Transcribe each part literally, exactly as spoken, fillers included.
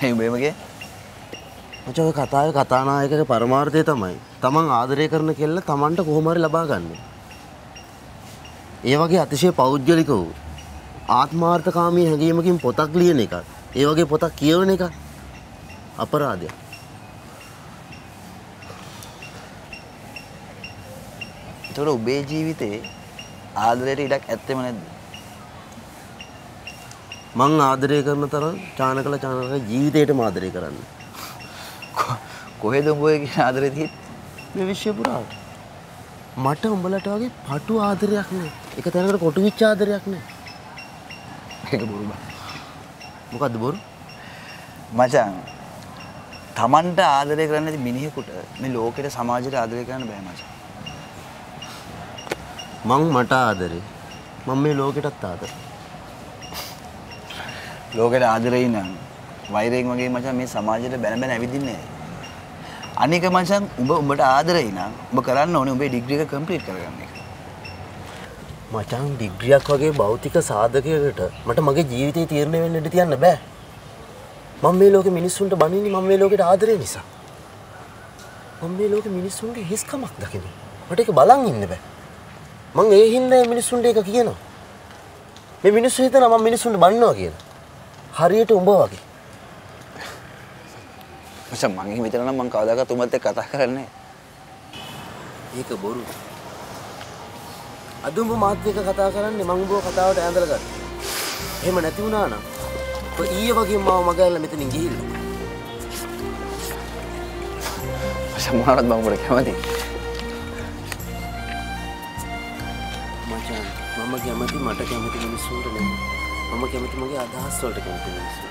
ඒ උඹේමගේ මචං ඔය කතාවේ කතානායකගේ පරමාර්ථය තමයි තමන් ආදරය කරන කෙල්ල තමන්ට කොහොම හරි ලබා ගන්න. ඒ වගේ අතිශය පෞද්ගලික වූ ආත්මාර්ථකාමී හැඟීමකින් පොතක් ලියන එක, ඒ වගේ පොතක් කියවන එක අපරාධයක්. ඒතකොට ඔබේ ජීවිතේ ආදරයට ඉඩක් ඇත්තෙම නැද්ද? මං ආදරය කරන තරම් චානකල චානකල ජීවිතේටම ආදරය කරන්නේ. කොහෙද උඹ ඔය කියන ආදරේ තියෙන්නේ? මේ විශ්ව පුරාවට. මට උඹලට වගේ පටු ආදරයක් නෑ. එක තැනකට කොටු විච්ච ආදරයක් නෑ. ඒක බොරු බං. මොකද්ද බොරු? මචං තමන්ට ආදරය කරන්න නැති මිනිහෙකුට මේ ලෝකෙට සමාජයට ආදරය කරන්න බෑ මචං. මං මට ආදරේ. මම මේ ලෝකෙටත් ආදරේ. ලෝකෙට ආදරේ නම් වෛරයෙන් වගේ මචං මේ සමාජයට බැන බැන ඇවිදින්නේ නැහැ. අනික මචං උඹ උඹට ආදරේ නම් උඹ කරන්න ඕනේ උඹේ ඩිග්‍රී එක කම්ප්ලීට් කරගන්න එක. මචං ඩිග්‍රියක් වගේ භෞතික සාධකයකට මට මගේ ජීවිතේ තීරණය වෙන්න ඉඩ තියන්න බෑ. මම මේ ලෝකෙ මිනිස්සුන්ට බනින්නේ මම මේ ලෝකෙට ආදරේ නිසා. මම මේ ලෝකෙ මිනිස්සුන්ගේ හිස්කමක් දකින්නේ. මට ඒක බලන් ඉන්න බෑ. මං ඒ හින්දා මිනිස්සුන්ට ඒක කියනවා. මේ මිනිස්සු හිතනවා මම මිනිස්සුන්ට බනිනවා කියලා. හරියට උඹ වගේ. මචං මං එහෙම හිතනවා නම් මං කවදාකවත් උඹත් එක්ක කතා කරන්නේ නැහැ. ඒක බොරු. අද උඹ මාත් එක්ක කතා කරන්නේ මං උඹව කතාවට ඇඳලා ගන්න. එහෙම නැති වුණා නම් ඔය ඊයේ වගේ මාව මගහැරලා මෙතනින් ගිහිල්ලා. මචං මොනවද මං උඹට කැමති? මචං මම කැමති මට කැමති මිනිස්සුන්ට නෙමෙයි. මම කැමති මගේ අදහස් වලට කැමති මිනිස්සුන්ට.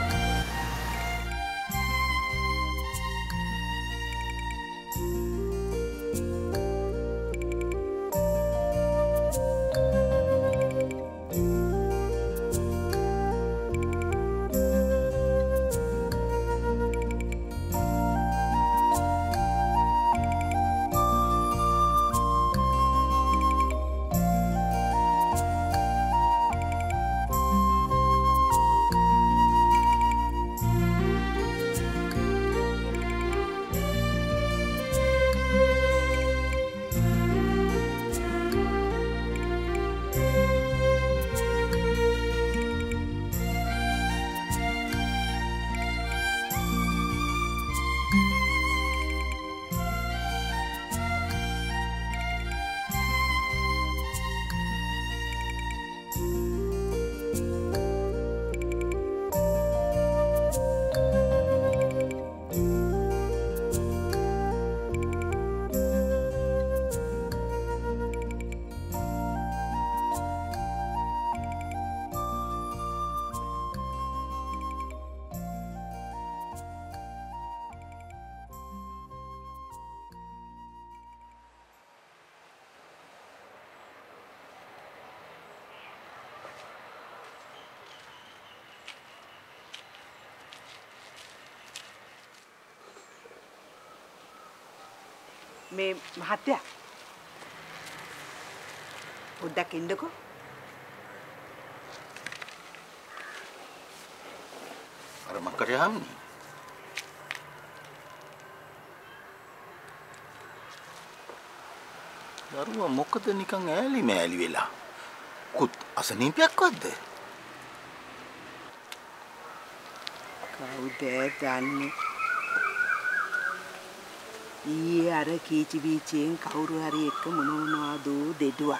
මේ මහත්තයා පොඩ්ඩක් ඉන්නකෝ. අර මක්කට යන්නේ. දරුවා මොකද නිකන් ඈලි මෑලි වෙලා? කුත් අසනීපයක්වත්ද? කවුද දන්නේ? ඊයේ අර කීචි බීචෙන් කවුරු හරි එක්ක මොන මොනවද දෙඩුවා.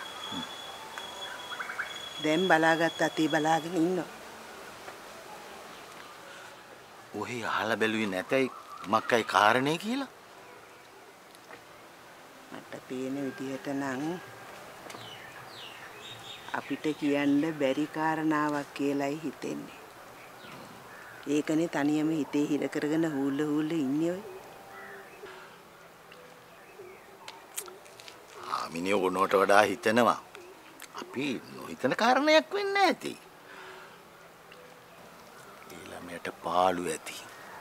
දැන් බලාගත්ත අතේ බලාගෙන ඉන්නවා. ඔහි අහලා බැලුවේ නැතයි මක්කයි කාරණේ කියලා? මට පේන විදිහට නම් අපිට කියන්න බැරි කාරණාවක් කියලායි හිතෙන්නේ. ඒකනේ තනියම හිතේ හිර කරගෙන හූල්ල හූල්ල ඉන්නේ ඔය. මිනිහ උනට වඩා හිතනවා. අපි නොහිතන කාරණයක් වෙන්නේ නැති. ඊළමයට පාළු ඇති.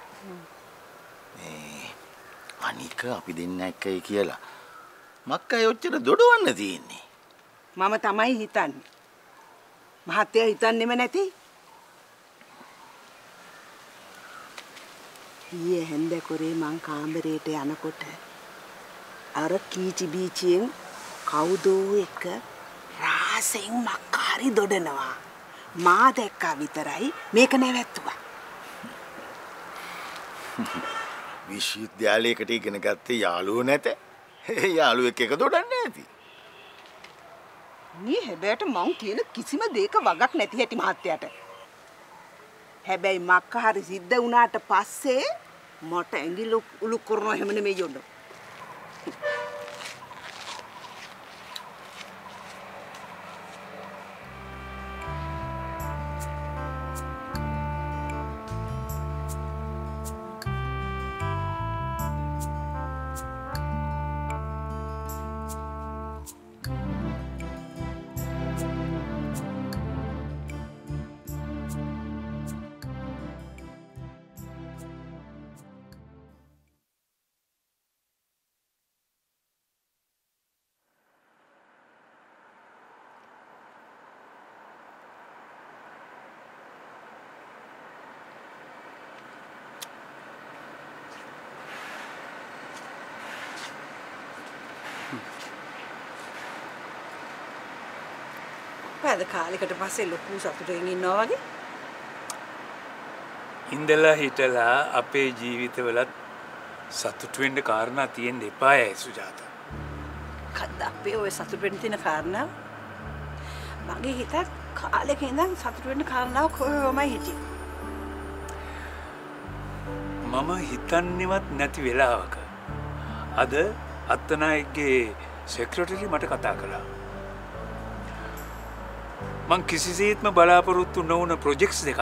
මේ අනික අපි දෙන්න එකයි කියලා මක්කයි ඔච්චර දොඩවන්න තියෙන්නේ. මම තමයි හිතන්නේ. මහත්තයා හිතන්නේම නැති. ඊයේ හැන්ද කරේ මං කාමරේට යනකොට අර කීචි බීචියෙන් කවුදෝ එක රාසෙන් මක්කාරි දොඩනවා. මා දැක්කා විතරයි මේක නැවැත්තුවා. විශ්වවිද්‍යාලයකට ඉගෙන ගත්තේ යාළුවෝ නැත. ඒ යාළුවෙක් එක දොඩන්නේ නැති. මේ හැබැයිට මං කියන කිසිම දෙයක වගක් නැති හැටි මහත්තයාට. හැබැයි මක්කාරි සිද්ධ වුණාට පස්සේ මට ඇඟිලි උලු කරනවා හැම නෙමෙයි යොන්න. අද කාලෙකට පස්සේ ලොකු සතුටකින් ඉන්නවා වගේ. ඉඳලා හිටලා අපේ ජීවිතවලත් සතුට වෙන්න කාරණා තියෙන්න එපායයි සුජාතා. කද්ද අපේ ඔය සතුට වෙන්න තියෙන කාරණා මගේ හිතත් කාලෙක ඉඳන් සතුට වෙන්න කාරණාව කොහොමයි හිටියේ. මම හිතන්නේවත් නැති වෙලාවක අද අත්තනායකගේ සෙක්‍රටරි මට කතා කළා. මං කිසිසේත්ම බලාපොරොත්තු නොවුන ප්‍රොජෙක්ට්ස් දෙකක්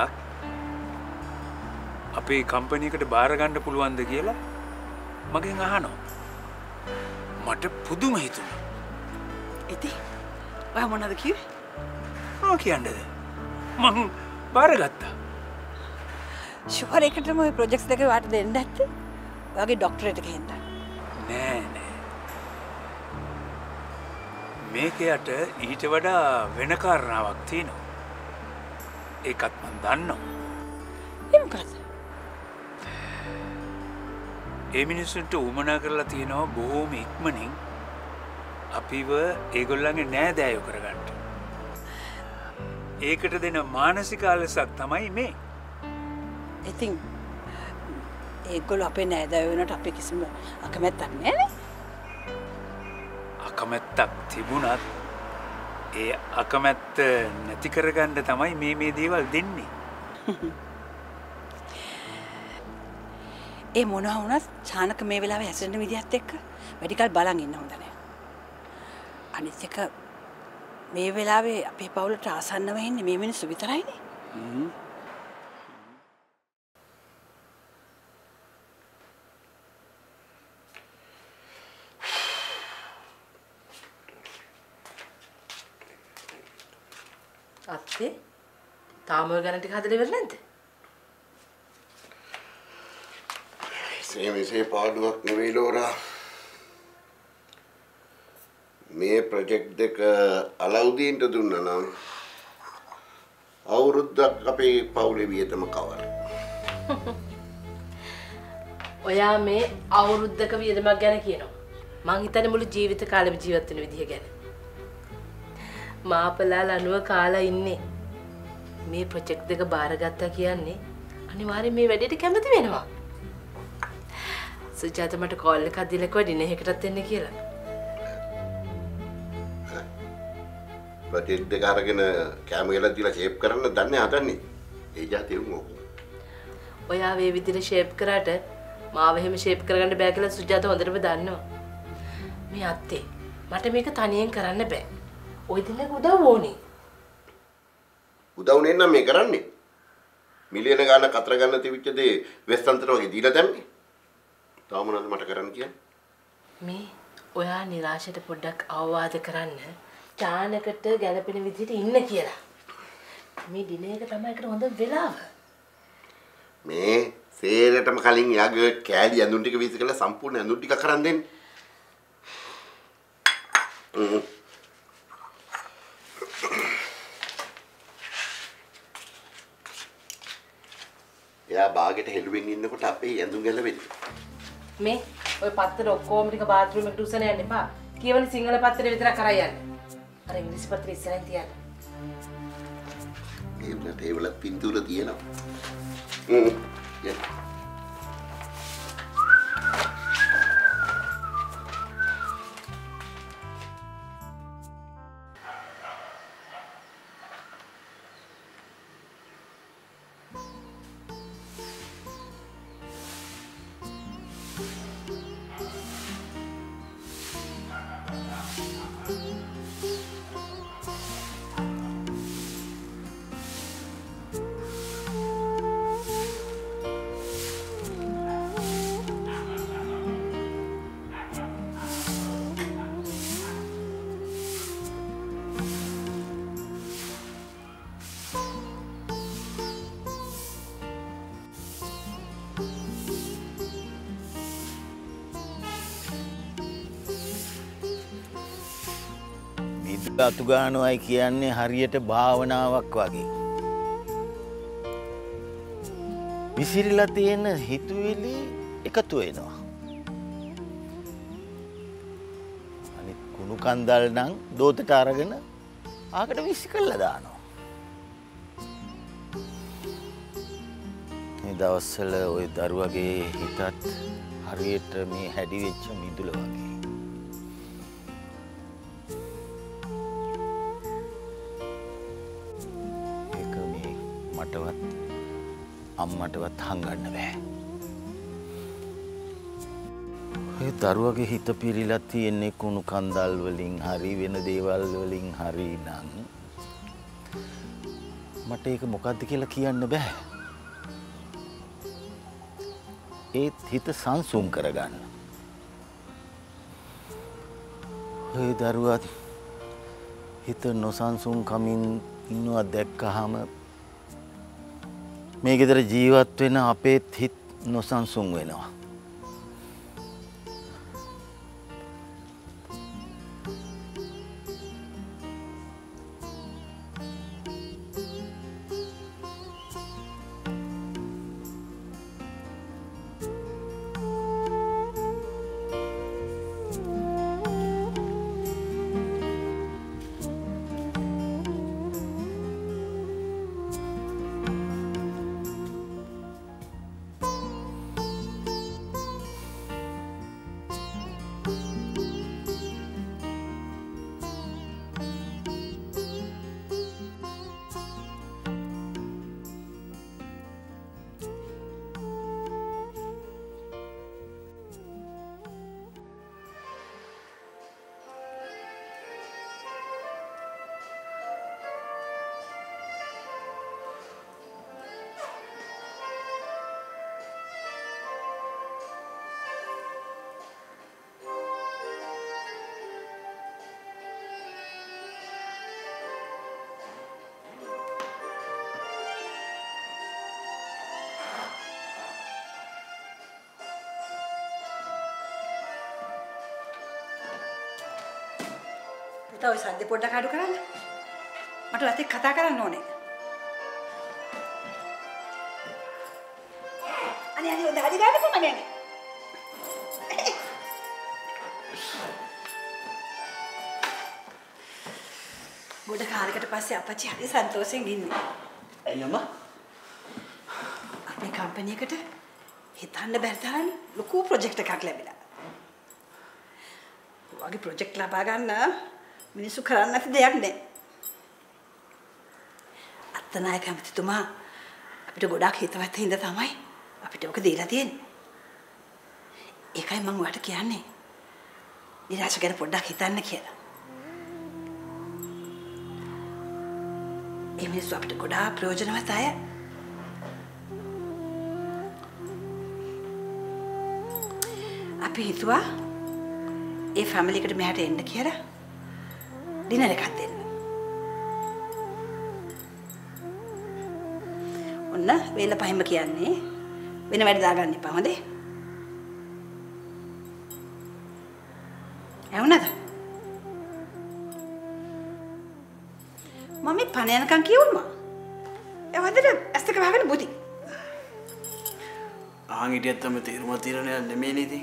අපේ කම්පැනි එකට බාර ගන්න පුළුවන්ද කියලා මගෙන් අහනවා. මට පුදුම හිතුණා. ඉතින් ඔයා මොනවද කිව්වේ? මම කියන්නද? මං බාරගත්තා. ෂුවර් එකටම ඔය ප්‍රොජෙක්ට්ස් දෙක වාට දෙන්න නැත්තේ? ඔයාගේ ડોක්ටරේට් එක හෙන්න. නෑ නෑ. මේකයට ඊට වඩා වෙන කාරණාවක් තියෙනවා. ඒකත් මම දන්නවා. ඒ මොකද? ඒ මිනිස්සුන්ට උමනා කරලා තියෙනවා බොහොම ඉක්මනින් අපිව ඒගොල්ලන්ගේ නෑදෑයෝ කරගන්න. ඒකට දෙන මානසික අලසක් තමයි මේ. ඉතින් ඒගොල්ලෝ අපේ නෑදෑයෝ වෙනට අපි කිසිම අකමැත්තක් නෑනේ. අකමැත්තක් තිබුණත් ඒ අකමැත්ත නැති කරගන්න තමයි මේ මේ දේවල් දෙන්නේ. ඒ මොනවා වුණත් චානක මේ වෙලාවේ හැසිරෙන විදිහත් එක්ක වැඩි කල් බලන් ඉන්න හොඳ නෑ. අනිත් එක මේ වෙලාවේ අපේ පවුලට ආසන්නව ඉන්නේ මේ මිනිස්සු විතරයිනේ. හ්ම්. අත්තේ තාම ඔය ගණන් ටික හදලා ඉවර නැද්ද? මේ විශේෂ පාඩුවක් නෙවෙයි ලෝරා. මේ ප්‍රොජෙක්ට් දෙක අලවුදීන්ට දුන්නා නම් අවුරුද්දක් අපේ පවුලේ වියතම කවර. ඔයා මේ අවුරුද්දක වියදමක් ගැන කියනවා. මං හිතන්නේ මුළු ජීවිත කාලෙම ජීවත් වෙන විදිහ ගැන. මාපලා ලනුව කාලා ඉන්නේ. මේ ප්‍රොජෙක්ට් දෙක බාරගත්තා කියන්නේ අනිවාර්යෙන් මේ වැඩේට කැමති වෙනවා. සුජාත මට කෝල් එකක් දීලා කිව්වා ඩිනර් එකටත් එන්න කියලා. ප්‍රොජෙක්ට් දෙක අරගෙන කැමරා දීලා ෂේප් කරන්න දන්නේ හදන්නේ. ඒ જાතිය උන් ඕක. ඔයා මේ විදිහට ෂේප් කරාට මාව එහෙම ෂේප් කරගන්න බෑ කියලා සුජාත හොඳටම දන්නවා. මේ අත්තේ මට මේක තනියෙන් කරන්න බෑ. ඔය දිනක උදව් ඕනේ. උදව් නෙන්නම් මේ කරන්නේ. මිලියන ගාන කතර ගන්න තිබිච්ච දේ වෙස්තන්තර වගේ දීලා දැම්මේ. තාම මොනවද මට කරන්න කියන්නේ? මේ ඔයා નિરાශයට පොඩ්ඩක් අවවාද කරන්න චානකට ගැළපෙන විදිහට ඉන්න කියලා. මේ දින එක තමයි ඒකට හොඳ වෙලාව. මේ සේරටම කලින් යාගේ කෑලි ඇඳුම් ටික වීසි කරලා සම්පූර්ණ ඇඳුම් ටික කරන් දෙන්න. හ්ම්. එයා බාගෙට හෙළුවෙන් ඉන්නකොට අපේ ඇඳුම් ගැලවෙන්නේ. මේ ඔය පත්තර ඔක්කොම ටික බාත්රූම් එකට උසන යන්න එපා. කියවන සිංහල පත්තරේ විතරක් කරා යන්න. අර ඉංග්‍රීසි පත්‍රේ ඉස්සරහින් තියන්න. ඒ වුණාට ඒ වල පින්තූර තියෙනවා. හ්ම්. යා. අතු ගානවයි කියන්නේ හරියට භාවනාවක් වගේ. විසිරිලා තියෙන හිතුවිලි එකතු වෙනවා. අනිත් කුණු කන්දල් නම් දෝතට අරගෙන ආකට විසි කළා දානවා. මේ දවස්වල ওই දරුවගේ හිතත් හරියට මේ හැඩි වෙච්ච මිදුල වගේ. මටවත් අම්මටවත් හංගන්න බෑ. ඔය දරුවගේ හිත පිරීලා තියෙන්නේ කුණු කන්දල් වලින් හරි වෙන දේවල් වලින් හරි නම් මට ඒක මොකද්ද කියලා කියන්න බෑ. ඒත් හිත සංසුන් කරගන්න. ඔය දරුවත් හිත නොසන්සුන් කමින් ඉන්නවා දැක්කහම මේ ගෙදර ජීවත් වෙන අපේත් හිත නොසන්සුන් වෙනවා. තව සද්ද පොඩ්ඩක් අඩු කරන්න. මට රතේ කතා කරන්න ඕනේ. අනේ අනේ දාඩි ගන්න කොහමද යන්නේ? ගොඩ කාලයකට පස්සේ අපච්චි හරි සන්තෝෂෙන් ඉන්නේ. ඇයි අම්මා? අපේ කම්පැනි එකට හිතන්න බැරි තරම් ලොකු ප්‍රොජෙක්ට් එකක් ලැබිලා. ඔයගේ ප්‍රොජෙක්ට් ලබා ගන්න මිනිස්සු කරන්නේ නැති දෙයක් නෑ. අත්තනායක ඇමතිතුමා අපිට ගොඩාක් හිතවත් හින්දා තමයි අපිට ඔක දීලා තියෙන්නේ. ඒකයි මම ඔයාලට කියන්නේ. නිරාශ ගැන පොඩ්ඩක් හිතන්න කියලා. ඒ මිනිස්සු අපිට ගොඩාක් ප්‍රයෝජනවත් අය. අපි හිතුවා ඒ ෆැමිලි එකට මෙහාට එන්න කියලා ඩිනර් එකක් දෙන්න. ඔන්න වේල පහින්ම කියන්නේ වෙන වැඩ දාගන්න එපා හොඳේ. ඇහුණාද? මම මේ පණ යනකම් කියවුවා. ඒ වන්දට ඇස් දෙක වහගෙන බුදි. ආන් හිටියත් තමයි තීරම తీරනේ නෙමෙයි නේද?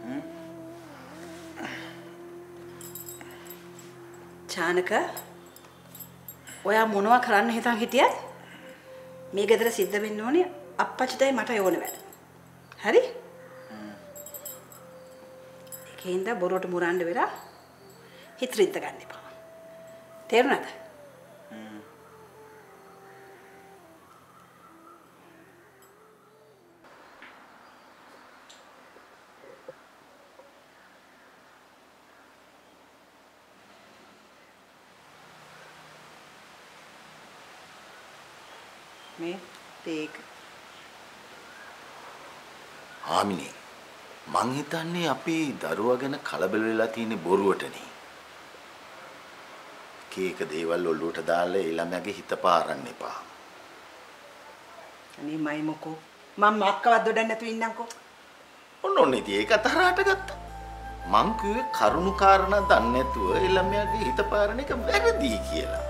චානක ඔයා මොනවා කරන්න හිතන් හිටියත් මේ ගෙදර සිද්ධ වෙන්න ඕනේ අප්පච්චිටයි මට ඕන වැඩ. හරි? ඒකෙන්ද බොරුවට මුරන්න වෙලා හිත රිද්ද ගන්න එපා. තේරුණාද? මේ තේක ආමිනේ මං හිතන්නේ අපි දරුවා ගැන කලබල වෙලා තියෙන බොරුවටනේ. කීක දේවල් ඔල්ලුවට දාලා ඒ ළමයාගේ හිත පාරන්න එපා. අනේ මයි මොකෝ මම අක්කවත් දොඩන්න නැතුව ඉන්නම්කෝ. ඔන්න ඔන්න ඉතින් ඒක තරහට ගත්තා. මං කිව්වේ කරුණු කාරණා දන්නේ නැතුව ඒ ළමයාගේ හිත පාරන එක වැරදි කියලා.